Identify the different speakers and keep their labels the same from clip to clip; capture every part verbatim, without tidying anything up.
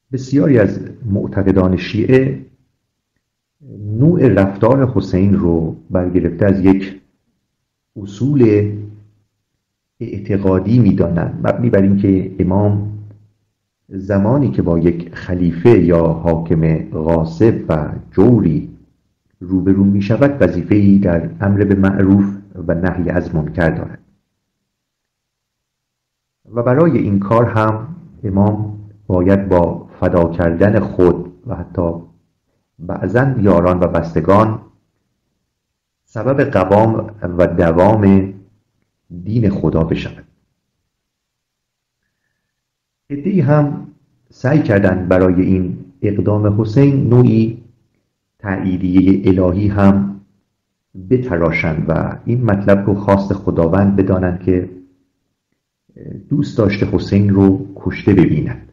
Speaker 1: بسیاری از معتقدان شیعه نوع رفتار حسین رو برگرفته از یک اصول اعتقادی می‌دانند، مبنی بر اینکه امام زمانی که با یک خلیفه یا حاکم غاصب و جوری روبرو می شود وظیفه‌ای در امر به معروف و نهی از منکر دارد و برای این کار هم امام باید با فدا کردن خود و حتی بعضاً یاران و بستگان سبب قوام و دوام دین خدا بشود. عده‌ای هم سعی کردند برای این اقدام حسین نوعی تأییدیه الهی هم بتراشند و این مطلب رو خواست خداوند بدانند که دوست داشته حسین رو کشته ببیند.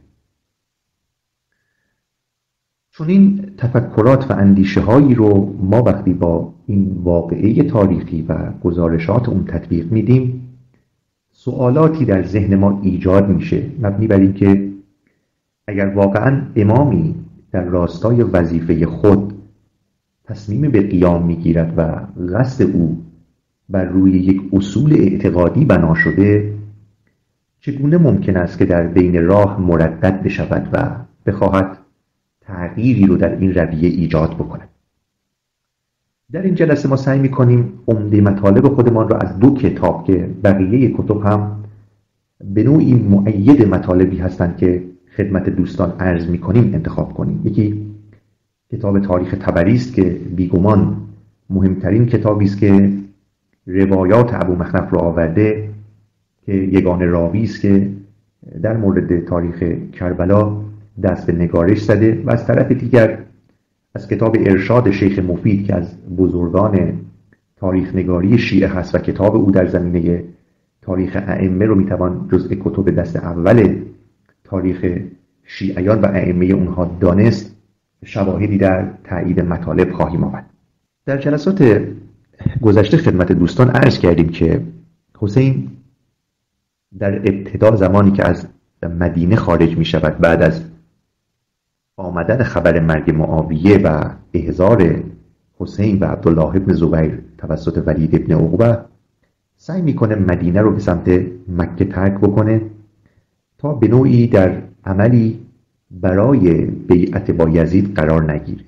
Speaker 1: چون این تفکرات و اندیشه هایی رو ما وقتی با این واقعه تاریخی و گزارشات اون تطبیق میدیم، سوالاتی در ذهن ما ایجاد میشه، مبنی بر این که اگر واقعا امامی در راستای وظیفه خود تصمیم به قیام میگیرد و قصد او بر روی یک اصول اعتقادی بنا شده، چگونه ممکن است که در بین راه مردد بشود و بخواهد تغییری رو در این رویه ایجاد بکند؟ در این جلسه ما سعی میکنیم عمده مطالب خودمان را از دو کتاب که بقیه کتب هم به نوعی مؤید مطالبی هستند که خدمت دوستان عرض میکنیم انتخاب کنیم. یکی کتاب تاریخ طبری است که بیگمان مهمترین کتابی است که روایات ابومخنف را آورده، که یگانه راوی است که در مورد تاریخ کربلا دست به نگارش زده، و از طرف دیگر از کتاب ارشاد شیخ مفید که از بزرگان تاریخ نگاری شیعه هست و کتاب او در زمینه تاریخ ائمه رو میتوان جزء کتب دست اول تاریخ شیعیان و ائمه اونها دانست، شواهدی در تایید مطالب خواهیم آورد. در جلسات گذشته خدمت دوستان عرض کردیم که حسین در ابتدا زمانی که از مدینه خارج می شود بعد از آمدن خبر مرگ معاویه و احضار حسین و عبدالله ابن زبیر توسط ولید ابن عقبه، سعی میکنه مدینه رو به سمت مکه ترک بکنه تا به نوعی در عملی برای بیعت با یزید قرار نگیره.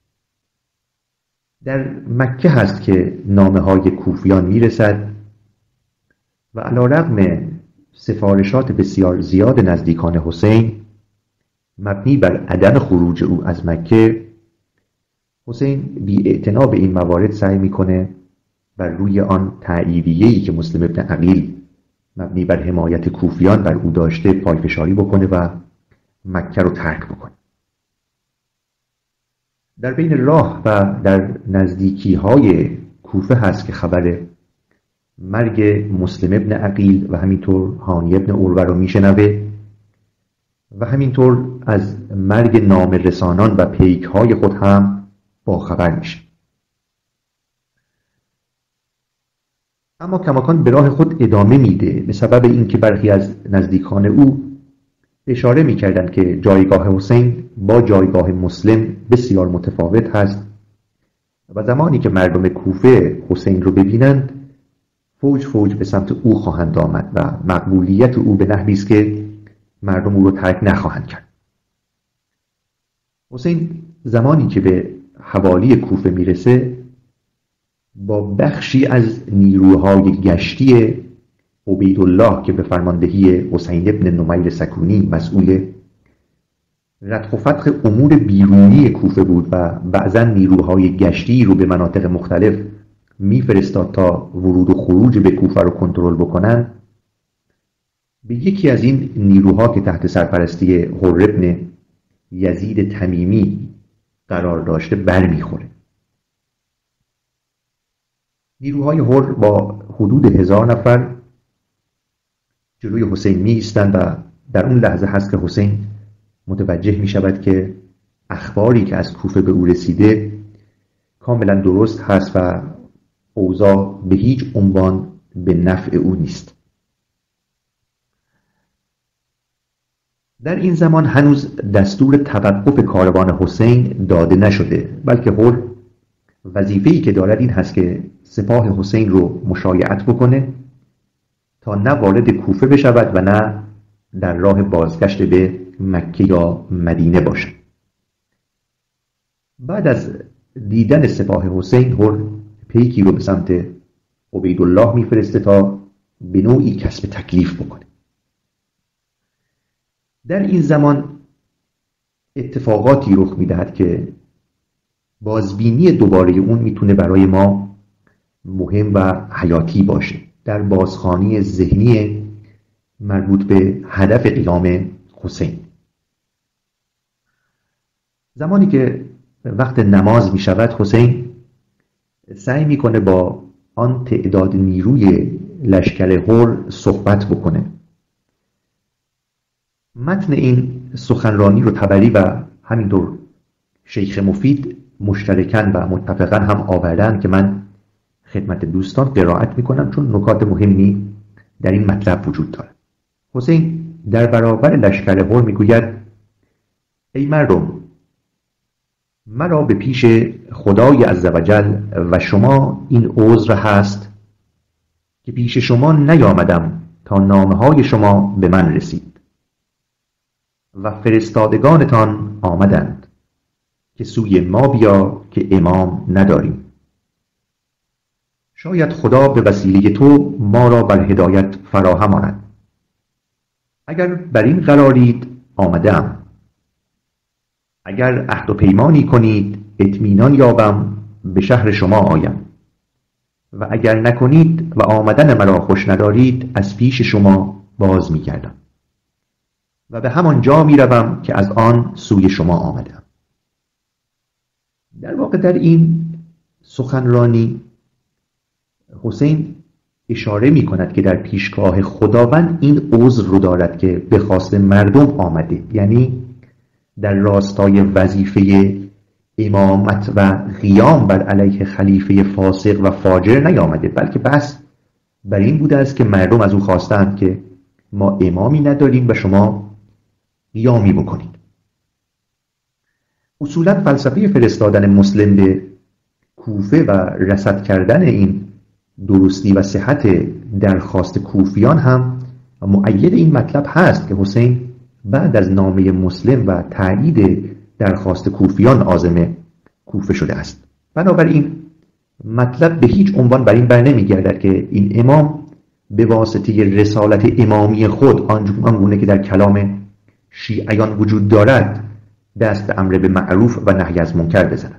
Speaker 1: در مکه هست که نامه های کوفیان میرسد و علیرغم سفارشات بسیار زیاد نزدیکان حسین مبنی بر عدم خروج او از مکه، حسین بی اعتنا به این موارد سعی میکنه بر روی آن تأییدیه‌ای که مسلم ابن عقیل مبنی بر حمایت کوفیان بر او داشته پایفشاری بکنه و مکه رو ترک بکنه. در بین راه و در نزدیکی های کوفه هست که خبر مرگ مسلم ابن عقیل و همینطور هانی ابن عروه رو میشنوه و همینطور از مرگ نامه رسانان و پیک های خود هم با خبر میشه. اما کماکان به راه خود ادامه میده به سبب اینکه برخی از نزدیکان او اشاره میکردند که جایگاه حسین با جایگاه مسلم بسیار متفاوت هست و زمانی که مردم کوفه حسین رو ببینند فوج فوج به سمت او خواهند آمد و مقبولیت او به نحوی است که مردم او رو ترک نخواهند کرد. حسین زمانی که به حوالی کوفه میرسه با بخشی از نیروهای گشتی عبیدالله که به فرماندهی حسین ابن نمیر سکونی مسئول ردخ و فتح امور بیرونی کوفه بود و بعضا نیروهای گشتی رو به مناطق مختلف میفرستاد تا ورود و خروج به کوفه رو کنترل بکنن، به یکی از این نیروها که تحت سرپرستی حر ابن یزید تمیمی قرار داشته برمیخوره. نیروهای حر با حدود هزار نفر جلوی حسین می ایستند و در اون لحظه هست که حسین متوجه می شود که اخباری که از کوفه به او رسیده کاملا درست هست و اوضاع به هیچ عنوان به نفع او نیست. در این زمان هنوز دستور توقف کاروان حسین داده نشده، بلکه هر وظیفه‌ای که دارد این هست که سپاه حسین رو مشایعت بکنه تا نه وارد کوفه بشود و نه در راه بازگشت به مکه یا مدینه باشد. بعد از دیدن سپاه حسین، هر پیکی رو به سمت عبیدالله میفرسته تا به نوعی کسب تکلیف بکنه. در این زمان اتفاقاتی رخ میدهد که بازبینی دوباره اون میتونه برای ما مهم و حیاتی باشه در بازخوانی ذهنی مربوط به هدف قیام حسین. زمانی که وقت نماز می شود، حسین سعی میکنه با آن تعداد نیروی لشکر هر صحبت بکنه. متن این سخنرانی رو طبری و همینطور شیخ مفید مشترکاً و متفقاً هم آوردن که من خدمت دوستان قرائت میکنم، چون نکات مهمی در این مطلب وجود دارد. حسین در برابر لشکر هر میگوید: ای مردم، مرا به پیش خدای عزوجل و شما این عذر هست که پیش شما نیامدم تا نامه های شما به من رسید و فرستادگانتان آمدند که سوی ما بیا که امام نداریم. شاید خدا به وسیله تو ما را بر هدایت فراهم آرد. اگر بر این قرارید آمدم، اگر عهد و پیمانی کنید اطمینان یابم به شهر شما آیم، و اگر نکنید و آمدن مرا خوش ندارید از پیش شما باز می گردم و به همان جا می روم که از آن سوی شما آمدم. در واقع در این سخنرانی حسین اشاره می کند که در پیشگاه خداوند این عذر رو دارد که به خواست مردم آمده، یعنی در راستای وظیفه امامت و قیام بر علیه خلیفه فاسق و فاجر نیامده، بلکه بس بر این بوده است که مردم از او خواستند که ما امامی نداریم و شما قیامی بکنید. اصولا فلسفه فرستادن مسلم به کوفه و رصد کردن این درستی و صحت درخواست کوفیان هم مؤید این مطلب هست که حسین بعد از نامه مسلم و تایید درخواست کوفیان عازم کوفه شده است. بنابراین مطلب به هیچ عنوان بر این بر نمیگردد که این امام به واسطه رسالت امامی خود آنگونه که در کلام شیعیان وجود دارد دست به امر به معروف و نهی از منکر بزند.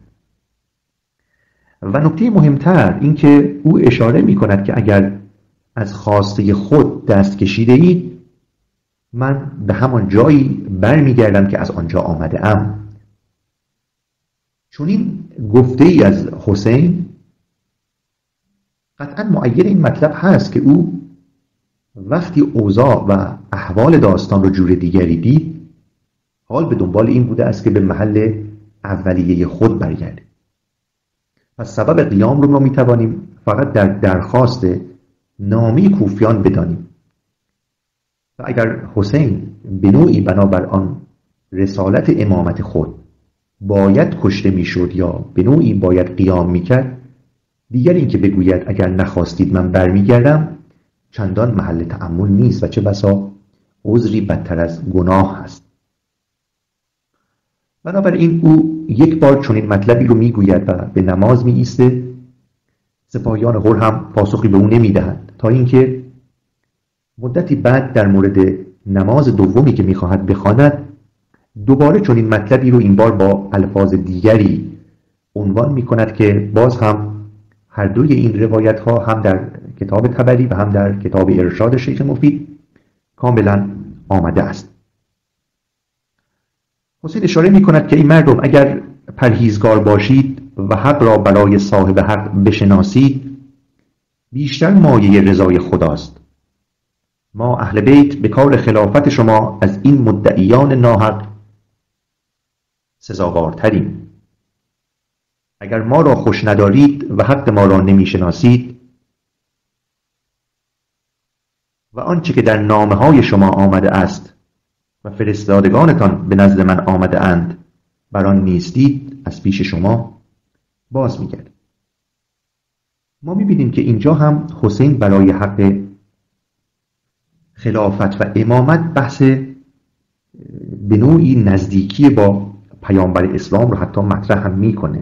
Speaker 1: و نکته مهمتر این که او اشاره می کند که اگر از خواسته خود دست کشیده اید، من به همان جایی برمیگردم که از آنجا آمده ام. چون این گفته ای از حسین قطعا مؤید این مطلب هست که او وقتی اوضاع و احوال داستان رو جور دیگری دید، حال به دنبال این بوده است که به محل اولیه خود برگرده. پس سبب قیام رو ما میتوانیم فقط در درخواست نامه کوفیان بدانیم. و اگر حسین به نوعی بنابر آن رسالت امامت خود باید کشته میشد یا به نوعی باید قیام میکرد، دیگر این که بگوید اگر نخواستید من برمیگردم چندان محل تأمل نیست و چه بسا عذری بدتر از گناه هست. بنابراین او یک بار چون این مطلبی رو میگوید و به نماز می ایسته. سپاهیان هر هم پاسخی به او نمیدهند تا اینکه مدتی بعد در مورد نماز دومی که میخواهد بخواند دوباره چون این مطلبی رو این بار با الفاظ دیگری عنوان میکند که باز هم هر دوی این روایت ها هم در کتاب طبری و هم در کتاب ارشاد شیخ مفید کاملا آمده است. حسین اشاره می کند که ای مردم، اگر پرهیزگار باشید و حق را برای صاحب حق بشناسید، بیشتر مایه رضای خداست. ما اهل بیت به کار خلافت شما از این مدعیان ناحق سزاوارتریم. اگر ما را خوش ندارید و حق ما را نمی شناسید و آنچه که در نامه های شما آمده است و فرستادگانتان به نزد من آمده اند بر آن نیستید از پیش شما باز می‌گردم. ما می‌بینیم که اینجا هم حسین برای حق خلافت و امامت بحث به نوعی نزدیکی با پیامبر اسلام رو حتی مطرح هم میکنه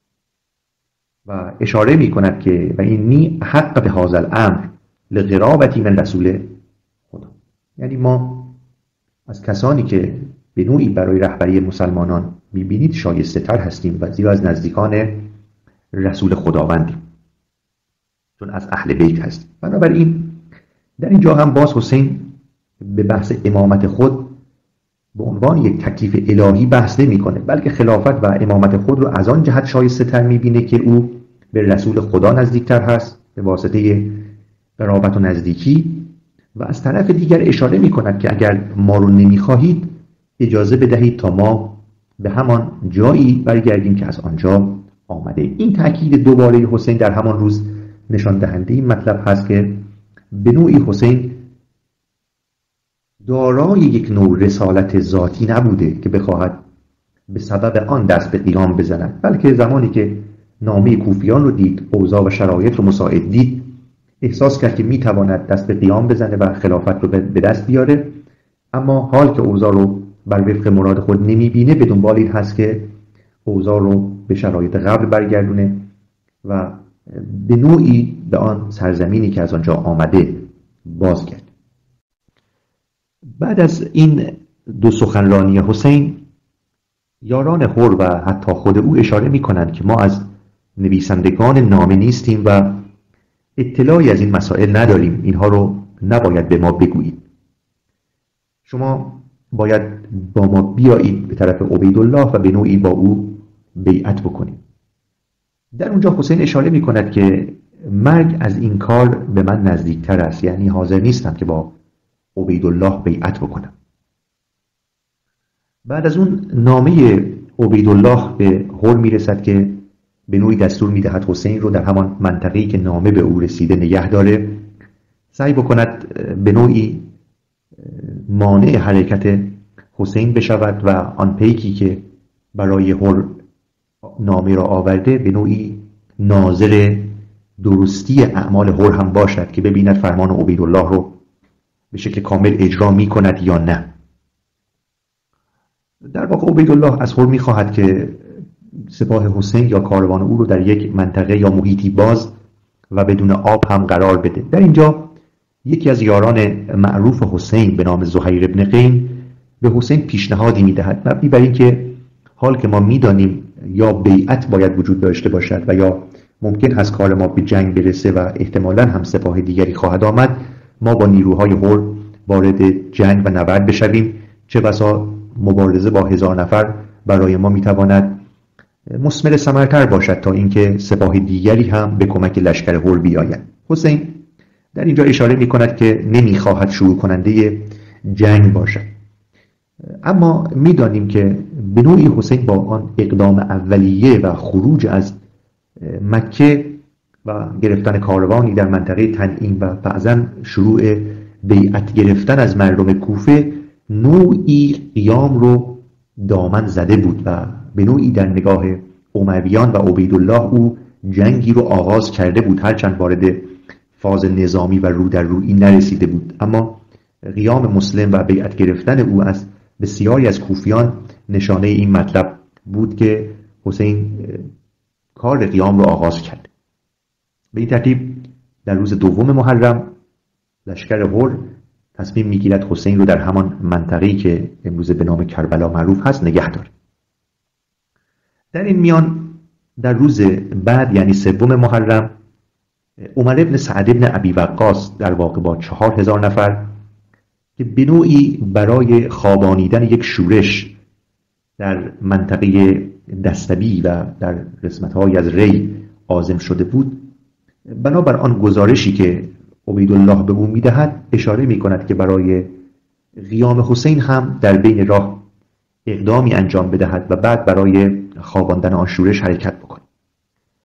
Speaker 1: و اشاره میکند که و اینی حق به هذا الامر لقرابتی من رسول خدا، یعنی ما از کسانی که به نوعی برای رهبری مسلمانان میبینید شایسته تر هستیم و زیرا از نزدیکان رسول خداوندیم، چون از اهل بیت هستیم. بنابراین در اینجا هم باز حسین به بحث امامت خود به عنوان یک تکلیف الهی بحث نمی کنه، بلکه خلافت و امامت خود رو از آن جهت شایسته تر می بینه که او به رسول خدا نزدیکتر هست به واسطه قرابت و نزدیکی، و از طرف دیگر اشاره می کند که اگر ما رو نمی خواهید اجازه بدهید تا ما به همان جایی برگردیم که از آنجا آمده. این تأکید دوباره حسین در همان روز نشان دهنده این مطلب هست که به نوعی حسین دارای یک نوع رسالت ذاتی نبوده که بخواهد به سبب آن دست به قیام بزند، بلکه زمانی که نامه کوفیان رو دید، اوضاع و شرایط رو مساعد دید، احساس کرد که میتواند دست به قیام بزنه و خلافت رو به دست بیاره. اما حال که اوضاع رو بر وفق مراد خود نمیبینه، به دنبال این هست که اوضاع رو به شرایط قبل برگردونه و به نوعی به آن سرزمینی که از آنجا آمده بازگرد. بعد از این دو سخنرانی حسین، یاران حر و حتی خود او اشاره می کنند که ما از نویسندگان نامه نیستیم و اطلاعی از این مسائل نداریم، اینها رو نباید به ما بگویید، شما باید با ما بیایید به طرف عبیدالله و به نوعی با او بیعت بکنید. در اونجا حسین اشاره می کند که مرگ از این کار به من نزدیکتر است، یعنی حاضر نیستم که با عبیدالله بیعت بکنم. بعد از اون نامه عبیدالله به حر می رسد که به نوعی دستور می دهد حسین رو در همان منطقه‌ای که نامه به او رسیده نگه داره، سعی بکند به نوعی مانع حرکت حسین بشود و آن پیکی که برای حر نامه را آورده به نوعی ناظر درستی اعمال حر هم باشد که ببیند فرمان عبیدالله رو به شکل کامل اجرا می کند یا نه. در واقع عبیدالله از حر می خواهد که سپاه حسین یا کاروان او رو در یک منطقه یا محیطی باز و بدون آب هم قرار بده. در اینجا یکی از یاران معروف حسین به نام زهیر ابن قین به حسین پیشنهادی می دهد مبنی بر اینکه حال که ما می دانیم یا بیعت باید وجود داشته باشد و یا ممکن هست کار ما به جنگ برسه و احتمالاً هم سپاه دیگری خواهد آمد، ما با نیروهای حر وارد جنگ و نبرد بشویم، چه بسا مبارزه با هزار نفر برای ما میتواند مثمر ثمرتر باشد تا اینکه سپاه دیگری هم به کمک لشکر حر بیاید. حسین در اینجا اشاره می کند که نمیخواهد شروع کننده جنگ باشد، اما میدانیم که به نوعی حسین با آن اقدام اولیه و خروج از مکه و گرفتن کاروانی در منطقه تنعیم و بعضاً شروع بیعت گرفتن از مردم کوفه نوعی قیام رو دامن زده بود و به نوعی در نگاه امویان و عبیدالله او جنگی رو آغاز کرده بود، هرچند وارد فاز نظامی و رو در رویی نرسیده بود. اما قیام مسلم و بیعت گرفتن او از بسیاری از کوفیان نشانه این مطلب بود که حسین کار قیام رو آغاز کرد. به این ترتیب در روز دوم محرم لشکر حر تصمیم میگیرد حسین رو در همان منطقه‌ای که امروز به نام کربلا معروف هست نگه داره. در این میان در روز بعد یعنی سوم محرم، عمر ابن سعد ابن ابی وقاص در واقع با چهار هزار نفر که به نوعی برای خوابانیدن یک شورش در منطقه دستبی و در قسمت‌های از ری عازم شده بود، بنابر آن گزارشی که عبیدالله به او می‌دهد اشاره می‌کند که برای قیام حسین هم در بین راه اقدامی انجام بدهد و بعد برای خواباندن آن شورش حرکت بکند.